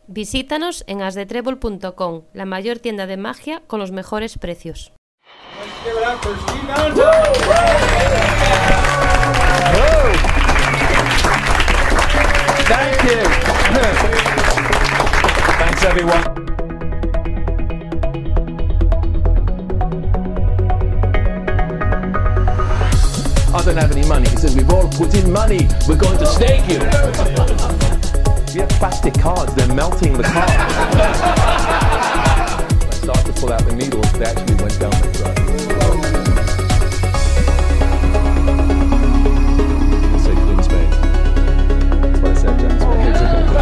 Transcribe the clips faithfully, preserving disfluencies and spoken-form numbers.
Visítanos en as de trébol punto com, la mayor tienda de magia con los mejores precios. Thank you. Thanks, everyone. I don't have any money. He says, we've all put in money. We're going to stake you. We have plastic cards. They're melting the cards. I started to pull out the needles. They actually went down my throat. I say Queen Spades. That's what I said, Jack Spades.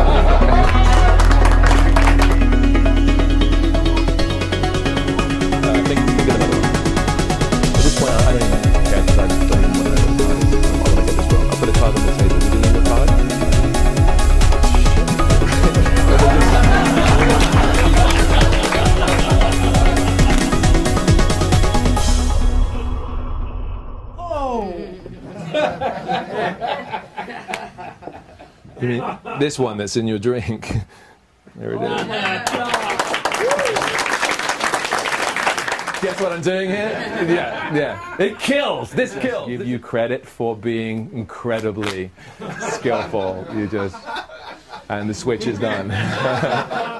uh, I think we can get another one. At this point, I don't even care because I don't even want to know what the card is. I want to get this wrong. I'll put a card on the table. Would you name the card? You mean this one that's in your drink? There it is. Guess what I'm doing here? Yeah, yeah. It kills. This kills. Give you credit for being incredibly skillful. You just, and the switch is done.